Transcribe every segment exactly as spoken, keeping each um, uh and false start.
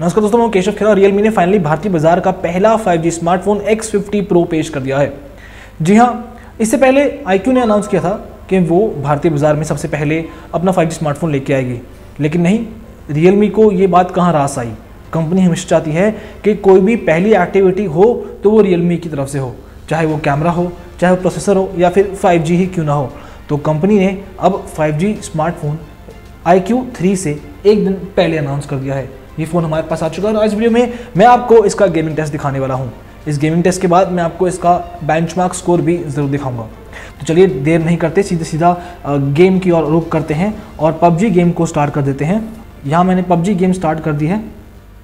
नमस्कार दोस्तों, मैं केशव खेरा। रियलमी ने फाइनली भारतीय बाजार का पहला five G smartphone X fifty pro पेश कर दिया है। जी हाँ, इससे पहले आईक्यू ने अनाउंस किया था कि वो भारतीय बाजार में सबसे पहले अपना फाइव जी स्मार्टफोन लेके आएगी, लेकिन नहीं, रियलमी को ये बात कहाँ रास आई। कंपनी हमेशा चाहती है कि कोई भी पहली एक्टिविटी हो तो वो रियलमी की तरफ से हो, चाहे वो कैमरा हो, चाहे वो प्रोसेसर हो, या फिर फाइव जी ही क्यों ना हो। तो कंपनी ने अब five G smartphone iQOO three से एक दिन पहले अनाउंस कर दिया है। ये फ़ोन हमारे पास आ चुका है और आज वीडियो में मैं आपको इसका गेमिंग टेस्ट दिखाने वाला हूँ। इस गेमिंग टेस्ट के बाद मैं आपको इसका बेंचमार्क स्कोर भी ज़रूर दिखाऊंगा। तो चलिए देर नहीं करते, सीधे सीधा गेम की ओर रुख करते हैं और पबजी गेम को स्टार्ट कर देते हैं। यहाँ मैंने पबजी गेम स्टार्ट कर दी है।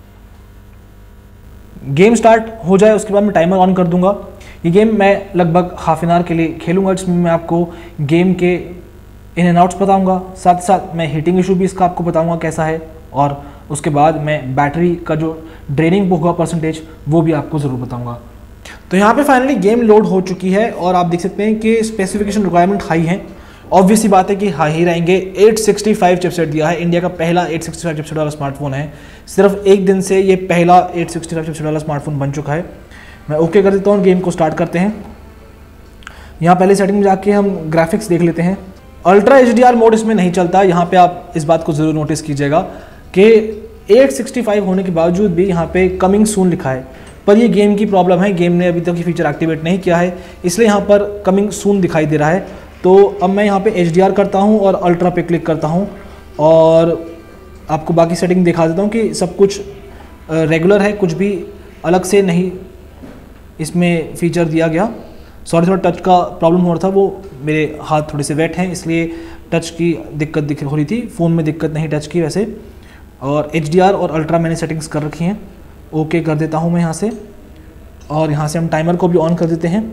गेम स्टार्ट हो जाए उसके बाद मैं टाइमर ऑन कर दूंगा। ये गेम मैं लगभग हाफ एन आवर के लिए खेलूंगा, जिसमें मैं आपको गेम के इन एंड आउट्स बताऊंगा, साथ साथ मैं हीटिंग इशू भी इसका आपको बताऊंगा कैसा है, और उसके बाद मैं बैटरी का जो ड्रेनिंग होगा परसेंटेज वो भी आपको ज़रूर बताऊंगा। तो यहाँ पे फाइनली गेम लोड हो चुकी है और आप देख सकते हैं कि स्पेसिफिकेशन रिक्वायरमेंट हाई है। ऑब्वियस सी बात है कि हाई ही रहेंगे। एट सिक्सटी फाइव चिपसेट दिया है, इंडिया का पहला एट सिक्सटी फाइव चिपसेट वाला स्मार्टफोन है। सिर्फ एक दिन से ये पहला एट सिक्सटी फाइव चिपसेट वाला स्मार्टफोन बन चुका है। मैं ओके कर देता हूँ, गेम को स्टार्ट करते हैं। यहाँ पहले सेटिंग में जाके हम ग्राफिक्स देख लेते हैं। Ultra H D R mode इसमें नहीं चलता। यहाँ पे आप इस बात को ज़रूर नोटिस कीजिएगा कि एट सिक्सटी फाइव होने के बावजूद भी यहाँ पे कमिंग सून लिखा है, पर ये गेम की प्रॉब्लम है। गेम ने अभी तक ये फीचर एक्टिवेट नहीं किया है, इसलिए यहाँ पर कमिंग सून दिखाई दे रहा है। तो अब मैं यहाँ पे एच डी आर करता हूँ और अल्ट्रा पे क्लिक करता हूँ और आपको बाकी सेटिंग दिखा देता हूँ कि सब कुछ रेगुलर है, कुछ भी अलग से नहीं इसमें फीचर दिया गया। सॉरी, थोड़ा टच का प्रॉब्लम हो रहा था, वो मेरे हाथ थोड़े से वेट हैं इसलिए टच की दिक्कत दिख हो रही थी। फ़ोन में दिक्कत नहीं टच की वैसे। और एच डी आर और अल्ट्रा मैंने सेटिंग्स कर रखी हैं। ओके कर देता हूँ मैं यहाँ से, और यहाँ से हम टाइमर को भी ऑन कर देते हैं।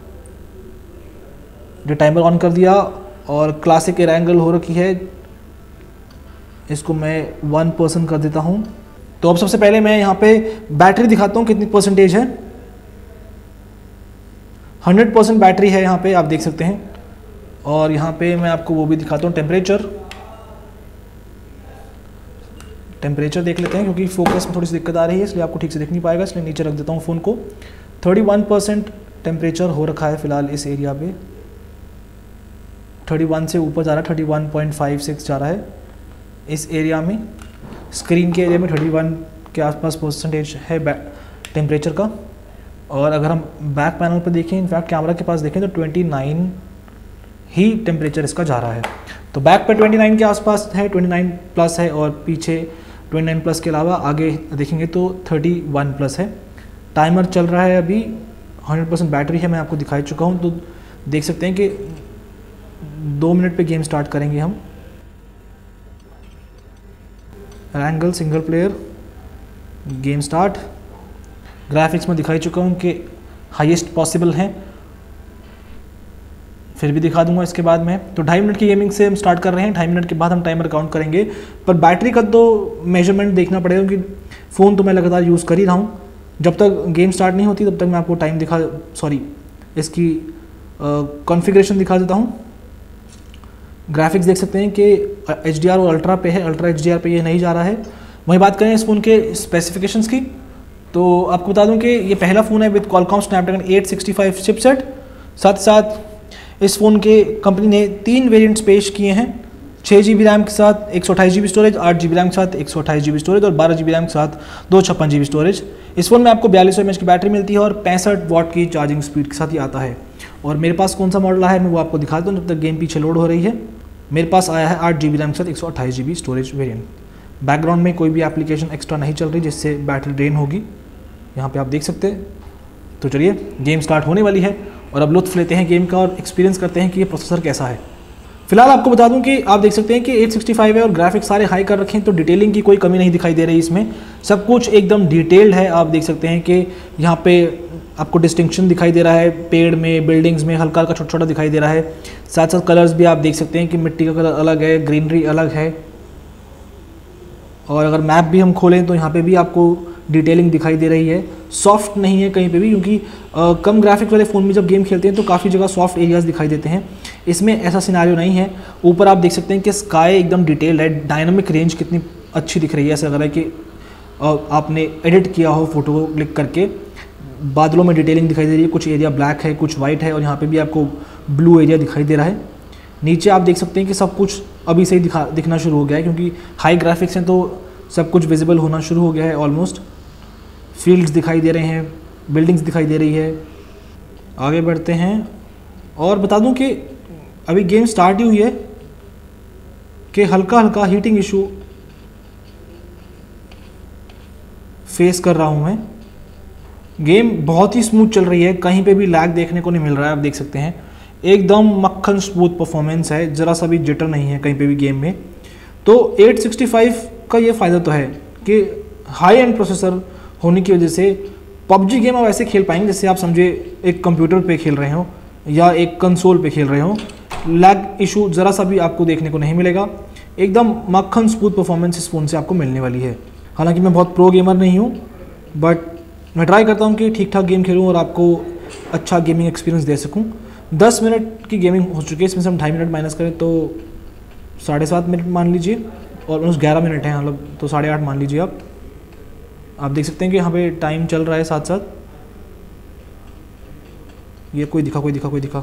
जो टाइमर ऑन कर दिया और क्लासिक एयर एंगल हो रखी है, इसको मैं वन परसेंट कर देता हूँ। तो अब सबसे पहले मैं यहाँ पे बैटरी दिखाता हूँ कितनी परसेंटेज है। हंड्रेड परसेंट बैटरी है यहाँ पे, आप देख सकते हैं। और यहाँ पे मैं आपको वो भी दिखाता हूँ, टेम्परेचर टेम्परेचर देख लेते हैं, क्योंकि फोकस में थोड़ी सी दिक्कत आ रही है इसलिए आपको ठीक से दिख नहीं पाएगा, इसलिए नीचे रख देता हूँ फ़ोन को। थर्टी वन परसेंट टेम्परेचर हो रखा है फ़िलहाल इस एरिया पे। थर्टी वन से ऊपर जा रहा है, thirty one point five six जा रहा है इस एरिया में। स्क्रीन के एरिया में थर्टी वन के आसपास परसेंटेज है टेम्परेचर का। और अगर हम बैक पैनल पर देखें, इनफैक्ट कैमरा के पास देखें, तो ट्वेंटी नाइन ही टेम्परेचर इसका जा रहा है। तो बैक पे ट्वेंटी नाइन के आसपास है, ट्वेंटी नाइन प्लस है, और पीछे ट्वेंटी नाइन प्लस के अलावा आगे देखेंगे तो थर्टी वन प्लस है। टाइमर चल रहा है अभी, हंड्रेड परसेंट बैटरी है, मैं आपको दिखा चुका हूँ। तो देख सकते हैं कि दो मिनट पे गेम स्टार्ट करेंगे हम। Angle single player, game start. Graphics में दिखाई चुका हूँ कि हाईएस्ट पॉसिबल है, फिर भी दिखा दूंगा इसके बाद में। तो ढाई मिनट की गेमिंग से हम स्टार्ट कर रहे हैं। ढाई मिनट के बाद हम टाइमर काउंट करेंगे, पर बैटरी का तो मेजरमेंट देखना पड़ेगा, क्योंकि फ़ोन तो मैं लगातार यूज़ कर ही रहा हूँ। जब तक गेम स्टार्ट नहीं होती तब तक मैं आपको टाइम दिखा सॉरी इसकी कॉन्फ़िगरेशन दिखा देता हूँ। ग्राफिक्स देख सकते हैं कि एच डी आर और अल्ट्रा पे है, अल्ट्रा एच डी आर पे ये नहीं जा रहा है। वही बात करें इस फ़ोन के स्पेसिफिकेशंस की, तो आपको बता दूं कि ये पहला फ़ोन है with Qualcomm Snapdragon eight sixty five chipset. साथ साथ इस फ़ोन के कंपनी ने तीन वेरिएंट्स पेश किए हैं, छः जी बी रैम के साथ एक सौ अट्ठाईस जी बी स्टोरेज, आठ जी बी रैम के साथ एक सौ अट्ठाईस जी बी स्टोरेज और बारह जी बी रैम के साथ दो छप्पन जी बी स्टोरेज। इस फ़ोन में आपको बयालीस सौ एम एच की बैटरी मिलती है और पैंसठ वाट की चार्जिंग स्पीड के साथ ही आता है। और मेरे पास कौन सा मॉडल है मैं वो आपको दिखाता हूँ जब तक गेम पीछे लोड हो रही है। मेरे पास आया है आठ जी बी रैम के साथ एक सौ अट्ठाईस G B storage variant. Background में कोई भी एप्लीकेशन एक्स्ट्रा नहीं चल रही जिससे बैटरी ड्रेन होगी, यहाँ पे आप देख सकते हैं। तो चलिए गेम स्टार्ट होने वाली है और अब लुत्फ़ लेते हैं गेम का और एक्सपीरियंस करते हैं कि ये प्रोसेसर कैसा है। फिलहाल आपको बता दूं कि आप देख सकते हैं कि एट सिक्सटी फाइव है और ग्राफिक्स सारे हाई कर रखे हैं, तो डिटेलिंग की कोई कमी नहीं दिखाई दे रही इसमें। सब कुछ एकदम डिटेल्ड है। आप देख सकते हैं कि यहाँ पे आपको डिस्टिंक्शन दिखाई दे रहा है, पेड़ में, बिल्डिंग्स में हल्का हल्का छोटा छोटा दिखाई दे रहा है। साथ साथ कलर्स भी आप देख सकते हैं कि मिट्टी का कलर अलग है, ग्रीनरी अलग है। और अगर मैप भी हम खोलें तो यहाँ पे भी आपको डिटेलिंग दिखाई दे रही है। सॉफ्ट नहीं है कहीं पे भी, क्योंकि आ, कम ग्राफिक्स वाले फ़ोन में जब गेम खेलते हैं तो काफ़ी जगह सॉफ्ट एरियाज़ दिखाई देते हैं। इसमें ऐसा सिनारियो नहीं है। ऊपर आप देख सकते हैं कि स्काई एकदम डिटेल्ड है, डायनामिक रेंज कितनी अच्छी दिख रही है। ऐसा लग रहा है कि और आपने एडिट किया हो फ़ोटो को क्लिक करके। बादलों में डिटेलिंग दिखाई दे रही है, कुछ एरिया ब्लैक है, कुछ वाइट है, और यहाँ पे भी आपको ब्लू एरिया दिखाई दे रहा है। नीचे आप देख सकते हैं कि सब कुछ अभी से ही दिखा दिखना शुरू हो गया है, क्योंकि हाई ग्राफिक्स हैं तो सब कुछ विजिबल होना शुरू हो गया है ऑलमोस्ट। फील्ड्स दिखाई दे रहे हैं, बिल्डिंग्स दिखाई दे रही है। आगे बढ़ते हैं और बता दूं कि अभी गेम स्टार्ट ही हुई है कि हल्का हल्का हीटिंग इशू फेस कर रहा हूं मैं। गेम बहुत ही स्मूथ चल रही है, कहीं पे भी लैग देखने को नहीं मिल रहा है। आप देख सकते हैं एकदम मक्खन स्मूथ परफॉर्मेंस है, ज़रा सा भी जिटर नहीं है कहीं पे भी गेम में। तो एट सिक्सटी फाइव का ये फ़ायदा तो है कि हाई एंड प्रोसेसर होने की वजह से पबजी गेम आप ऐसे खेल पाएंगे जैसे आप समझे एक कंप्यूटर पे खेल रहे हो या एक कंसोल पे खेल रहे हो। लैग इशू ज़रा सा भी आपको देखने को नहीं मिलेगा, एकदम मक्खन स्मूथ परफॉर्मेंस इस फ़ोन से आपको मिलने वाली है। हालांकि मैं बहुत प्रो गेमर नहीं हूँ, बट मैं ट्राई करता हूँ कि ठीक ठाक गेम खेलूँ और आपको अच्छा गेमिंग एक्सपीरियंस दे सकूँ। दस मिनट की गेमिंग हो चुकी है, इसमें से हम ढाई मिनट माइनस करें तो साढ़े सात मिनट मान लीजिए, और उस ग्यारह मिनट हैं मतलब, तो साढ़े आठ मान लीजिए आप। आप देख सकते हैं कि यहाँ पे टाइम चल रहा है साथ साथ। ये कोई दिखा कोई दिखा कोई दिखा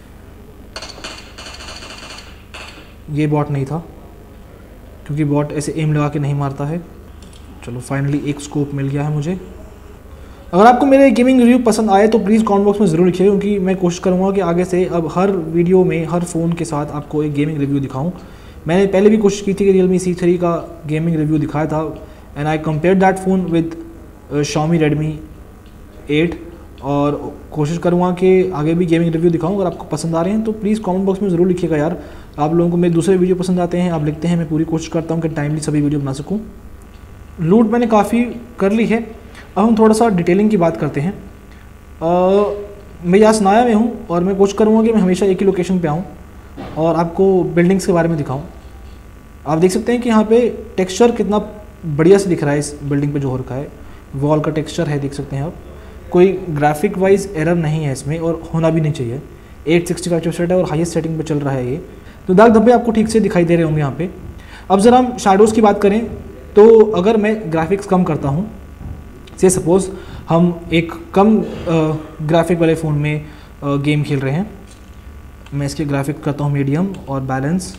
ये बॉट नहीं था, क्योंकि बॉट ऐसे एम लगा के नहीं मारता है। चलो फाइनली एक स्कोप मिल गया है मुझे। अगर आपको मेरे गेमिंग रिव्यू पसंद आए तो प्लीज़ कमेंट बॉक्स में ज़रूर लिखिए, क्योंकि मैं कोशिश करूँगा कि आगे से अब हर वीडियो में हर फ़ोन के साथ आपको एक गेमिंग रिव्यू दिखाऊँ। मैंने पहले भी कोशिश की थी कि रियलमी सी थ्री का गेमिंग रिव्यू दिखाया था, and I compare that phone with Xiaomi Redmi eight, और कोशिश करूँगा कि आगे भी गेमिंग रिव्यू दिखाऊँ। अगर आपको पसंद आ रहे हैं तो प्लीज़ कमेंट बॉक्स में ज़रूर लिखिएगा यार। आप लोगों को मेरे दूसरे वीडियो पसंद आते हैं, आप लिखते हैं, मैं पूरी कोशिश करता हूँ कि टाइमली सभी वीडियो बना सकूँ। लूट मैंने काफ़ी कर ली है, अब हम थोड़ा सा डिटेलिंग की बात करते हैं। आ, मैं यहाँ सनाया में हूँ और मैं कोशिश करूँगा कि मैं हमेशा एक ही लोकेशन पे आऊँ और आपको बिल्डिंग्स के बारे में दिखाऊँ। आप देख सकते हैं कि यहाँ पे टेक्सचर कितना बढ़िया से दिख रहा है इस बिल्डिंग पे जो हो रखा है। वॉल का टेक्सचर है, देख सकते हैं आप। कोई ग्राफिक वाइज एरर नहीं है इसमें, और होना भी नहीं चाहिए। एट सिक्सटी फाइव चिपसेट है और हाईएस्ट सेटिंग पे चल रहा है ये, तो दाग धब्बे आपको ठीक से दिखाई दे रहे होंगे यहाँ पे। अब ज़रा हम शैडोज़ की बात करें तो अगर मैं ग्राफिक्स कम करता हूँ, से सपोज़ हम एक कम ग्राफिक वाले फ़ोन में आ, गेम खेल रहे हैं, मैं इसके ग्राफिक करता हूँ मीडियम और बैलेंस,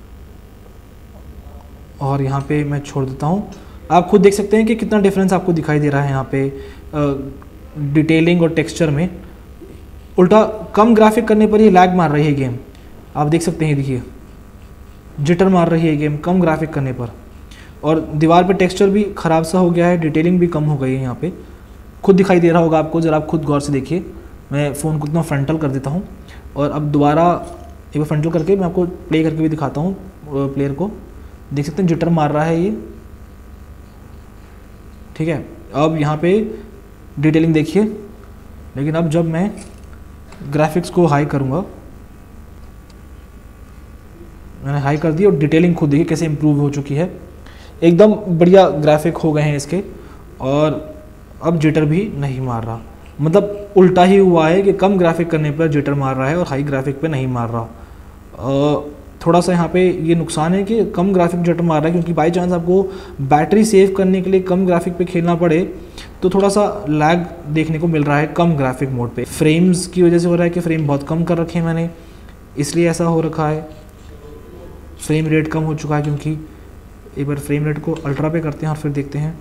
और यहाँ पे मैं छोड़ देता हूँ। आप खुद देख सकते हैं कि कितना डिफरेंस आपको दिखाई दे रहा है यहाँ पे डिटेलिंग और टेक्सचर में। उल्टा कम ग्राफिक करने पर ही लैग मार रही है गेम, आप देख सकते हैं, देखिए जिटर मार रही है गेम कम ग्राफिक करने पर। और दीवार पे टेक्सचर भी ख़राब सा हो गया है, डिटेलिंग भी कम हो गई है यहाँ पे, खुद दिखाई दे रहा होगा आपको, ज़रा आप खुद गौर से देखिए। मैं फ़ोन को इतना फ्रंटल कर देता हूँ, और अब दोबारा एक बार फ्रंटल करके मैं आपको प्ले करके भी दिखाता हूँ प्लेयर को। देख सकते हैं जिटर मार रहा है ये, ठीक है। अब यहाँ पे डिटेलिंग देखिए, लेकिन अब जब मैं ग्राफिक्स को हाई करूँगा, मैंने हाई कर दी और डिटेलिंग खुद देखिए कैसे इम्प्रूव हो चुकी है, एकदम बढ़िया ग्राफिक हो गए हैं इसके, और अब जिटर भी नहीं मार रहा। मतलब उल्टा ही हुआ है कि कम ग्राफिक करने पर जिटर मार रहा है और हाई ग्राफिक पे नहीं मार रहा। आ, थोड़ा सा यहाँ पे ये नुकसान है कि कम ग्राफिक जिटर मार रहा है, क्योंकि बाई चांस आपको बैटरी सेव करने के लिए कम ग्राफिक पे खेलना पड़े तो थोड़ा सा लैग देखने को मिल रहा है कम ग्राफिक मोड पे। फ्रेम्स की वजह से हो रहा है कि फ्रेम बहुत कम कर रखे हैं मैंने, इसलिए ऐसा हो रखा है। फ्रेम रेट कम हो चुका है, क्योंकि एक बार फ्रेम रेट को अल्ट्रा पे करते हैं और फिर देखते हैं।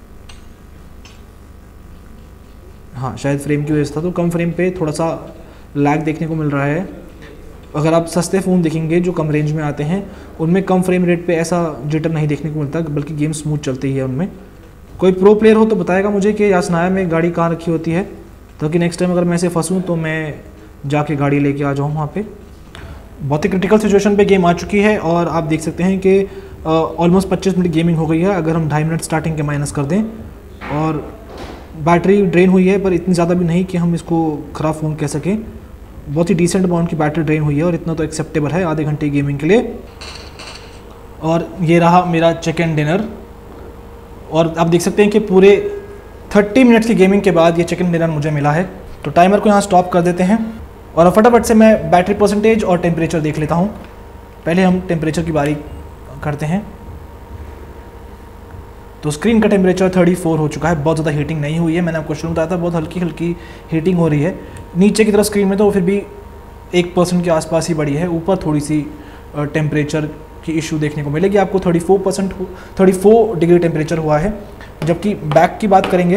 हाँ, शायद फ्रेम की वजह से था, तो कम फ्रेम पे थोड़ा सा लैग देखने को मिल रहा है। अगर आप सस्ते फ़ोन देखेंगे जो कम रेंज में आते हैं, उनमें कम फ्रेम रेट पे ऐसा जिटर नहीं देखने को मिलता, बल्कि गेम स्मूथ चलती ही है उनमें। कोई प्रो प्लेयर हो तो बताएगा मुझे कि यासनाया में गाड़ी कहाँ रखी होती है, ताकि नेक्स्ट टाइम अगर मैं ऐसे फंसूँ तो मैं जाके गाड़ी लेके आ जाऊँ वहाँ पे। बहुत ही क्रिटिकल सिचुएशन पे गेम आ चुकी है, और आप देख सकते हैं कि ऑलमोस्ट पच्चीस मिनट गेमिंग हो गई है। अगर हम ढाई मिनट स्टार्टिंग के माइनस कर दें, और बैटरी ड्रेन हुई है, पर इतनी ज़्यादा भी नहीं कि हम इसको ख़राब फ़ोन कह सकें। बहुत ही डिसेंट अमाउंट की बैटरी ड्रेन हुई है, और इतना तो एक्सेप्टेबल है आधे घंटे गेमिंग के लिए। और ये रहा मेरा चिकन डिनर, और आप देख सकते हैं कि पूरे तीस मिनट्स की गेमिंग के बाद ये चिकन डिनर मुझे मिला है। तो टाइमर को यहाँ स्टॉप कर देते हैं, और फटाफट से मैं बैटरी परसेंटेज और टेम्परेचर देख लेता हूँ। पहले हम टेम्परेचर की बारी करते हैं। तो स्क्रीन का टेम्परेचर थर्टी फोर हो चुका है, बहुत ज़्यादा हीटिंग नहीं हुई है। मैंने आपको शुरू में बताया था बहुत हल्की हल्की हीटिंग हो रही है। नीचे की तरफ स्क्रीन में तो फिर भी एक परसेंट के आसपास ही बढ़ी है, ऊपर थोड़ी सी टेम्परेचर की इशू देखने को मिलेगी आपको। Thirty four percent thirty four degree temperature हुआ है। जबकि बैक की बात करेंगे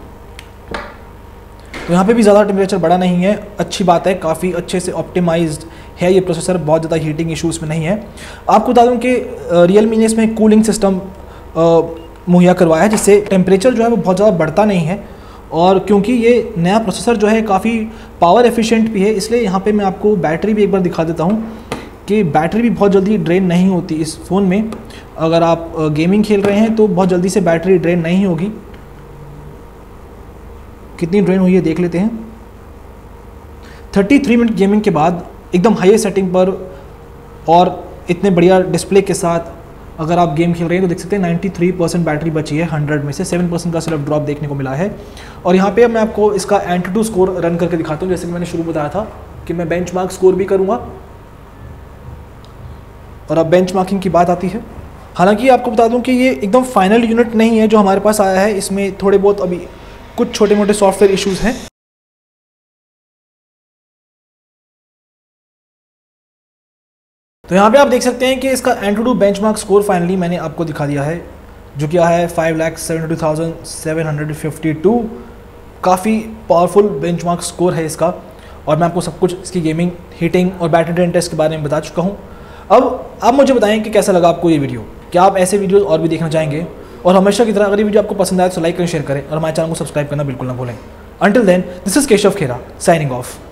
तो यहाँ पे भी ज़्यादा टेम्परेचर बढ़ा नहीं है, अच्छी बात है, काफ़ी अच्छे से ऑप्टिमाइज्ड है ये प्रोसेसर, बहुत ज़्यादा हीटिंग इशू इसमें नहीं है। आपको बता दूँ कि रियलमी ने इसमें कूलिंग सिस्टम मुहैया करवाया है, जिससे टेम्परेचर जो है वो बहुत ज़्यादा बढ़ता नहीं है। और क्योंकि ये नया प्रोसेसर जो है काफ़ी पावर एफिशिएंट भी है, इसलिए यहाँ पे मैं आपको बैटरी भी एक बार दिखा देता हूँ कि बैटरी भी बहुत जल्दी ड्रेन नहीं होती इस फ़ोन में। अगर आप गेमिंग खेल रहे हैं तो बहुत जल्दी से बैटरी ड्रेन नहीं होगी। कितनी ड्रेन हुई है देख लेते हैं। थर्टी थ्री मिनट गेमिंग के बाद एकदम हाई सेटिंग पर और इतने बढ़िया डिस्प्ले के साथ अगर आप गेम खेल रहे हैं तो देख सकते हैं नाइन्टी थ्री परसेंट बैटरी बची है हंड्रेड में से, सेवन परसेंट का सिर्फ ड्रॉप देखने को मिला है। और यहाँ पे मैं आपको इसका एंटूटू स्कोर रन करके दिखाता हूँ। जैसे कि मैंने शुरू बताया था कि मैं बेंचमार्क स्कोर भी करूँगा, और अब बेंचमार्किंग की बात आती है। हालांकि आपको बता दूं कि ये एकदम फाइनल यूनिट नहीं है जो हमारे पास आया है, इसमें थोड़े बहुत अभी कुछ छोटे मोटे सॉफ्टवेयर इश्यूज़ हैं। तो यहाँ पे आप देख सकते हैं कि इसका एंटूटू बेंचमार्क स्कोर फाइनली मैंने आपको दिखा दिया है, जो कि है five lakh seventy two thousand seven hundred fifty two. काफ़ी पावरफुल बेंचमार्क स्कोर है इसका, और मैं आपको सब कुछ इसकी गेमिंग, हीटिंग और बैटरी ड्रेन टेस्ट के बारे में बता चुका हूँ। अब आप मुझे बताएं कि कैसा लगा आपको ये वीडियो, क्या आप ऐसे वीडियोस और भी देखना चाहेंगे? और हमेशा की तरह अगर ये वीडियो आपको पसंद आए तो लाइक करें, शेयर करें और हमारे चैनल को सब्सक्राइब करना बिल्कुल ना भूलें। Until then, this is Keshav Khera signing of.